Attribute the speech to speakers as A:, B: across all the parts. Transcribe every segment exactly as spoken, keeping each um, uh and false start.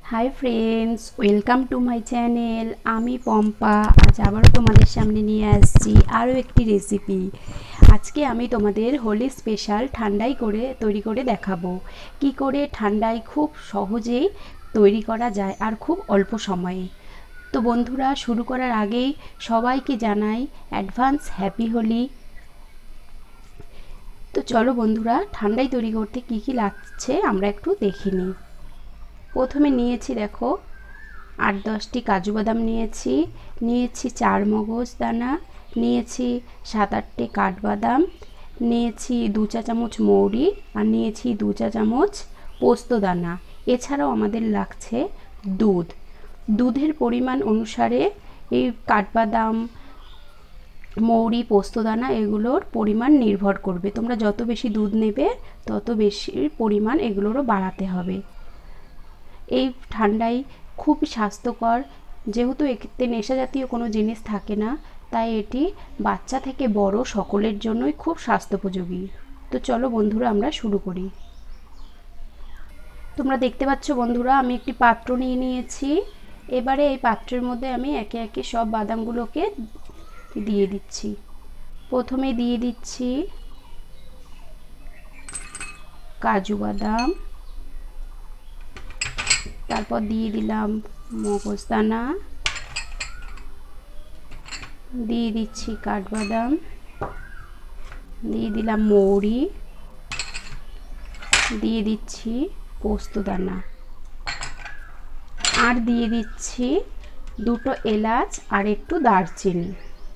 A: High friends, welcome to my channel. আমি পম্পা আজ আবারও তোমাদের সামনে নিয়ে আসছি আরও একটি রেসিপি। আজকে আমি তোমাদের হোলি স্পেশাল ঠান্ডাই করে তৈরি করে দেখাবো কি করে ঠান্ডায় খুব সহজেই তৈরি করা যায় আর খুব অল্প সময়ে। তো বন্ধুরা, শুরু করার আগেই সবাইকে জানাই অ্যাডভান্স হ্যাপি হোলি। তো চলো বন্ধুরা, ঠান্ডাই তৈরি করতে কি কি লাগছে আমরা একটু দেখে নিই। প্রথমে নিয়েছি দেখো আট দশটি কাজু বাদাম নিয়েছি, নিয়েছি চার মগজ দানা, নিয়েছি সাত আটটি কাঠবাদাম, নিয়েছি দু চা চামচ মৌরি, আর নিয়েছি দু চা চামচ পোস্ত দানা। এছাড়াও আমাদের লাগছে দুধ। দুধের পরিমাণ অনুসারে এই কাঠবাদাম, মৌরি, পোস্তদানা এগুলোর পরিমাণ নির্ভর করবে। তোমরা যত বেশি দুধ নেবে তত বেশি পরিমাণ এগুলোরও বাড়াতে হবে। এই ঠান্ডায় খুব স্বাস্থ্যকর, যেহেতু এতে নেশা জাতীয় কোনো জিনিস থাকে না, তাই এটি বাচ্চা থেকে বড় সকলের জন্যই খুব স্বাস্থ্যোপযোগী। তো চলো বন্ধুরা, আমরা শুরু করি। তোমরা দেখতে পাচ্ছ বন্ধুরা, আমি একটি পাত্র নিয়ে নিয়েছি। এবারে এই পাত্রের মধ্যে আমি একে একে সব বাদামগুলোকে দিয়ে দিচ্ছি। প্রথমে দিয়ে দিচ্ছি কাজু বাদাম, তারপর দিয়ে দিলাম মগজদানা, দিয়ে দিচ্ছি কাঠবাদাম, দিয়ে দিলাম মৌরি, দিয়ে দিচ্ছি পোস্তদানা, আর দিয়ে দিচ্ছি দুটো এলাচ আর একটু দারচিনি।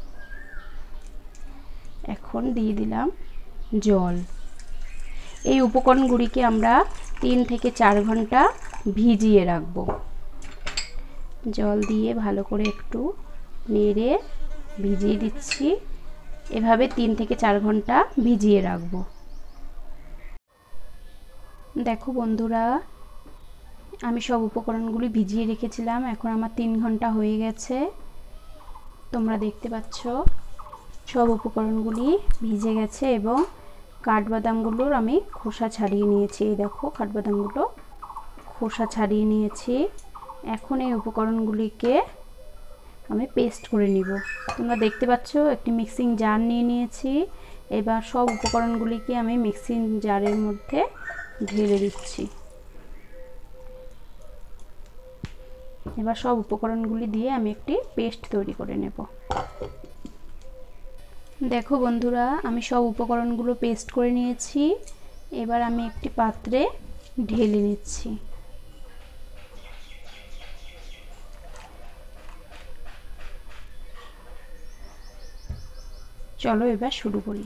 A: এখন দিয়ে দিলাম জল। এই উপকরণগুলিকে আমরা তিন থেকে চার ঘন্টা ভিজিয়ে রাখবো। জল দিয়ে ভালো করে একটু নেড়ে ভিজিয়ে দিচ্ছি। এভাবে তিন থেকে চার ঘন্টা ভিজিয়ে রাখবো। দেখো বন্ধুরা, আমি সব উপকরণগুলি ভিজিয়ে রেখেছিলাম। এখন আমার তিন ঘন্টা হয়ে গেছে। তোমরা দেখতে পাচ্ছ সব উপকরণগুলি ভিজে গেছে এবং কাঠবাদামগুলোর আমি খোসা ছাড়িয়ে নিয়েছি। এই দেখো কাঠবাদামগুলো খোসা ছাড়িয়ে নিয়েছি। এখন এই উপকরণগুলিকে আমি পেস্ট করে নিব। তোমরা দেখতে পাচ্ছ একটি মিক্সিং জার নিয়ে নিয়েছি। এবার সব উপকরণগুলিকে আমি মিক্সিং জারের মধ্যে ঢেলে দিচ্ছি। এবার সব উপকরণগুলি দিয়ে আমি একটি পেস্ট তৈরি করে নেব। দেখো বন্ধুরা, আমি সব উপকরণগুলো পেস্ট করে নিয়েছি। এবার আমি একটি পাত্রে ঢেলে নিচ্ছি। চলো এবার শুরু করি।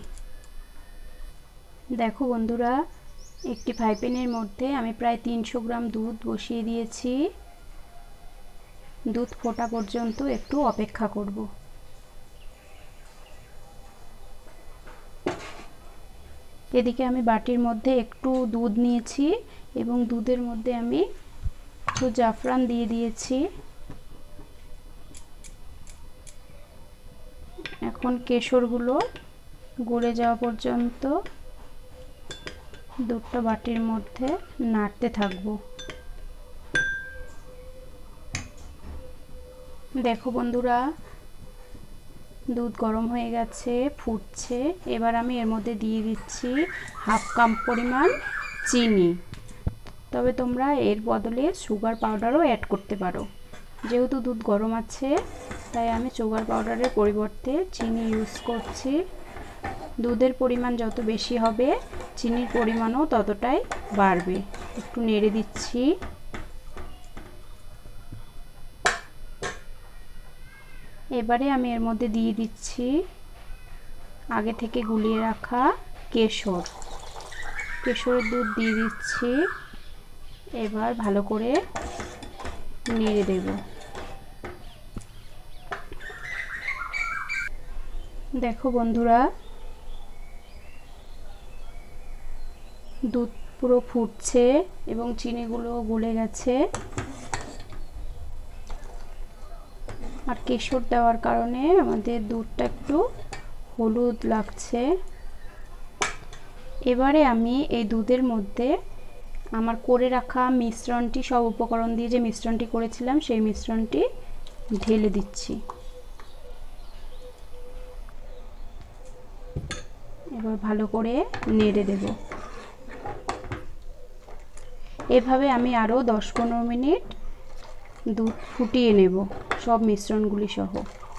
A: দেখো বন্ধুরা, একটি ফ্রাই প্যানের মধ্যে আমি প্রায় তিনশো গ্রাম দুধ বসিয়ে দিয়েছি। দুধ ফোটা পর্যন্ত একটু অপেক্ষা করব। এদিকে আমি বাটির মধ্যে একটু দুধ নিয়েছি এবং দুধের মধ্যে আমি একটু জাফরান দিয়ে দিয়েছি। এখন কেশরগুলো গলে যাওয়া পর্যন্ত দুধটা বাটির মধ্যে নাড়তে থাকবো। দেখো বন্ধুরা, দুধ গরম হয়ে গেছে, ফুটছে। এবার আমি এর মধ্যে দিয়ে দিচ্ছি হাফ কাপ পরিমাণ চিনি। তবে তোমরা এর বদলে সুগার পাউডারও অ্যাড করতে পারো। যেহেতু দুধ গরম আছে তাই আমি সুগার পাউডারের পরিবর্তে চিনি ইউজ করছি। দুধের পরিমাণ যত বেশি হবে চিনির পরিমাণও ততটাই বাড়বে। একটু নেড়ে দিচ্ছি। এবারে আমি এর মধ্যে দিয়ে দিচ্ছি আগে থেকে গুলিয়ে রাখা কেশর। কেশরের দুধ দিয়ে দিচ্ছি। এবার ভালো করে নেড়ে দেব। দেখো বন্ধুরা, দুধ পুরো ফুটছে এবং চিনিগুলো গলে গেছে। আর কেশর দেওয়ার কারণে আমাদের দুধটা একটু হলুদ লাগছে। এবারে আমি এই দুধের মধ্যে আমার করে রাখা মিশ্রণটি, সব উপকরণ দিয়ে যে মিশ্রণটি করেছিলাম সেই মিশ্রণটি ঢেলে দিচ্ছি। এবার ভালো করে নেড়ে দেব। এভাবে আমি আরও দশ পনেরো মিনিট দুধ ফুটিয়ে নেব, সব মিশ্রণগুলি সহ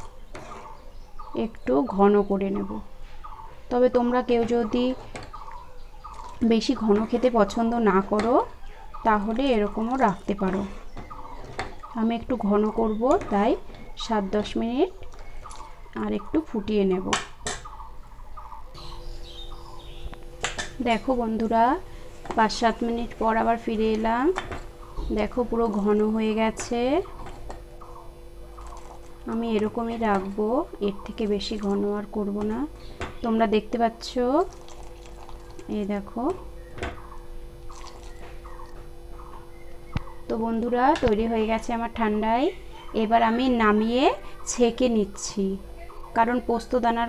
A: একটু ঘন করে নেব। তবে তোমরা কেউ যদি বেশি ঘন খেতে পছন্দ না করো তাহলে এরকমও রাখতে পারো। আমি একটু ঘন করব, তাই সাত দশ মিনিট আর একটু ফুটিয়ে নেব। দেখো বন্ধুরা, পাঁচ সাত মিনিট পর আবার ফিরে এলাম। দেখো পুরো ঘন হয়ে গেছে। আমি এরকমই রাখবো, এর থেকে বেশি ঘন আর করব না। তোমরা দেখতে পাচ্ছ, এই দেখো। তো বন্ধুরা, তৈরি হয়ে গেছে আমার ঠান্ডায়। এবার আমি নামিয়ে ছেঁকে নিচ্ছি, কারণ পোস্তদানার,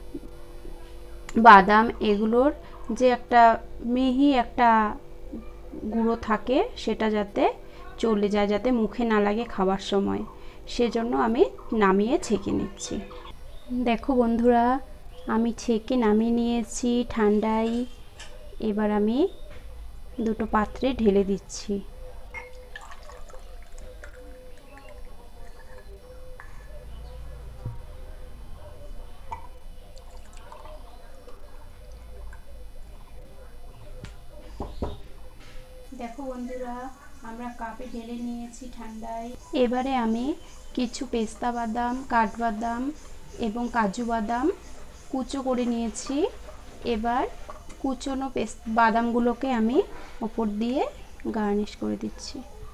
A: বাদাম এগুলোর যে একটা মিহি একটা গুঁড়ো থাকে সেটা যাতে চলে যায়, যাতে মুখে না লাগে খাবার সময়, সেজন্য আমি নামিয়ে ছেঁকে নিচ্ছি। দেখো বন্ধুরা, আমি ছেঁকে নামিয়ে নিয়েছি ঠান্ডায়। এবার আমি দুটো পাত্রে ঢেলে দিচ্ছি। দেখো বন্ধুরা, আমরা কাপে ঢেলে নিয়েছি ঠান্ডায়। এবারে আমি কিছু পেস্তা বাদাম, কাঠবাদাম এবং কাজু বাদাম কুচো করে নিয়েছি। এবার কুচোনো পেস্তা বাদামগুলোকে আমি ওপর দিয়ে গার্নিশ করে দিচ্ছি।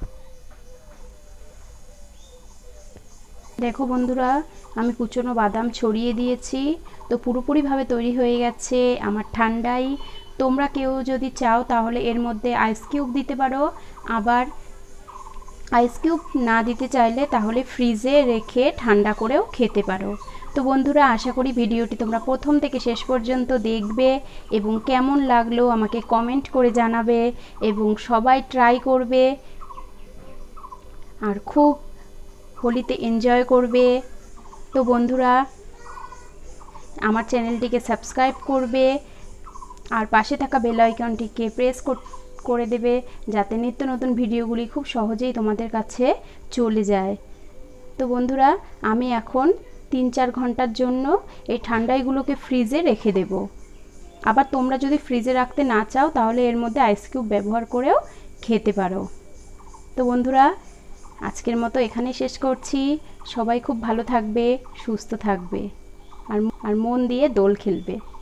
A: দেখো বন্ধুরা, আমি কুচোনো বাদাম ছড়িয়ে দিয়েছি। তো পুরোপুরিভাবে তৈরি হয়ে গেছে আমার ঠান্ডাই। তোমরা কেউ যদি চাও তাহলে এর মধ্যে আইস কিউব দিতে পারো, আবার আইস কিউব না দিতে চাইলে তাহলে ফ্রিজে রেখে ঠান্ডা করেও খেতে পারো। তো বন্ধুরা, আশা করি ভিডিওটি তোমরা প্রথম থেকে শেষ পর্যন্ত দেখবে এবং কেমন লাগলো আমাকে কমেন্ট করে জানাবে এবং সবাই ট্রাই করবে আর খুব হোলিতে এনজয় করবে। তো বন্ধুরা, আমার চ্যানেলটিকে সাবস্ক্রাইব করবে আর পাশে থাকা বেল আইকনটিকে প্রেস করে দেবে, যাতে নিত্য নতুন ভিডিওগুলি খুব সহজেই তোমাদের কাছে চলে যায়। তো বন্ধুরা, আমি এখন তিন চার ঘন্টার জন্য এই ঠান্ডাইগুলোকে ফ্রিজে রেখে দেব। আবার তোমরা যদি ফ্রিজে রাখতে না চাও তাহলে এর মধ্যে আইস কিউব ব্যবহার করেও খেতে পারো। তো বন্ধুরা, আজকের মতো এখানেই শেষ করছি। সবাই খুব ভালো থাকবে, সুস্থ থাকবে আর আর মন দিয়ে দোল খেলবে।